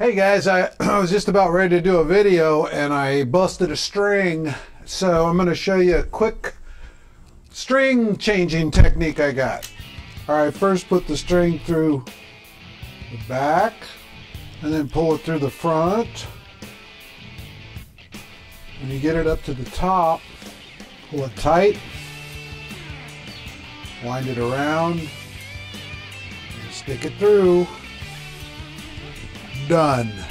Hey guys, I was just about ready to do a video and I busted a string. So I'm going to show you a quick string changing technique I got. Alright, first put the string through the back and then pull it through the front. When you get it up to the top, pull it tight, wind it around, and stick it through. Done.